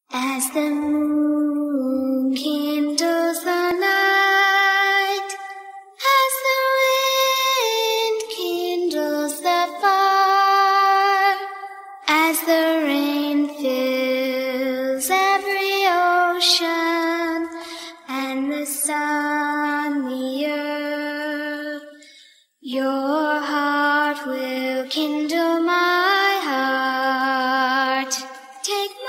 As the moon kindles the night, as the wind kindles the fire, as the rain fills every ocean, and the sun the earth, your heart will kindle my heart. Take